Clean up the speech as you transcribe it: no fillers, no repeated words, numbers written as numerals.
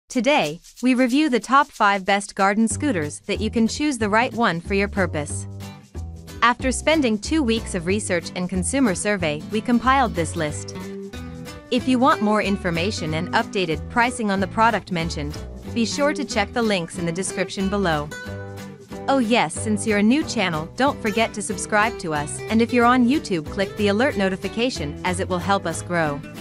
Today, we review the top 5 best garden scooters that you can choose the right one for your purpose. After spending 2 weeks of research and consumer survey, we compiled this list. If you want more information and updated pricing on the product mentioned, be sure to check the links in the description below. Oh yes, since you're a new channel, don't forget to subscribe to us, and if you're on YouTube, click the alert notification as it will help us grow.